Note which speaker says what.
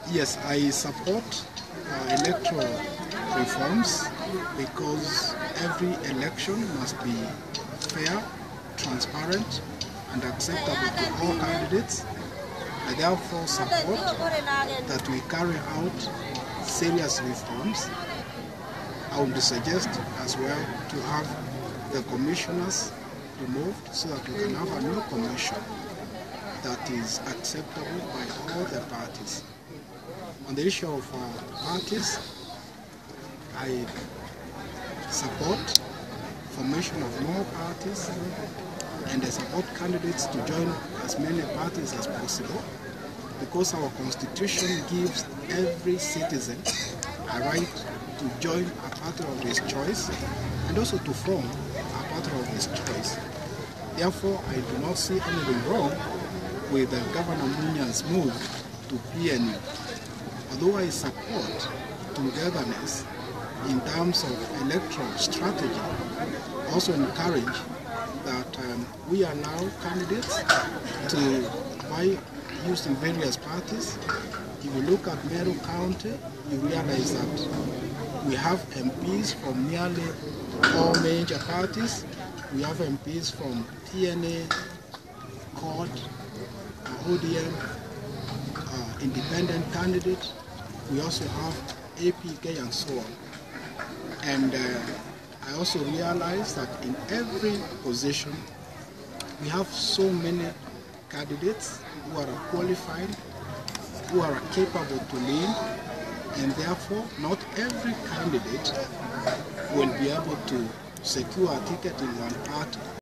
Speaker 1: Yes, I support electoral reforms because every election must be fair, transparent, and acceptable to all candidates. I therefore support that we carry out serious reforms. I would suggest as well to have the commissioners removed so that we can have a new commission that is acceptable by all the parties. On the issue of parties, I support formation of more parties, and I support candidates to join as many parties as possible, because our constitution gives every citizen a right to join a party of his choice and also to form a party of his choice. Therefore, I do not see anything wrong with Governor Munyan's move to PNU. Although I support togetherness in terms of electoral strategy, I also encourage that we allow candidates to buy using various parties. If you look at Meru County, you realize that we have MPs from nearly all major parties. We have MPs from TNA, CORD, ODM, independent candidate. We also have APK and so on. And I also realize that in every position, we have so many candidates who are qualified, who are capable to lead, and therefore not every candidate will be able to secure a ticket in one party.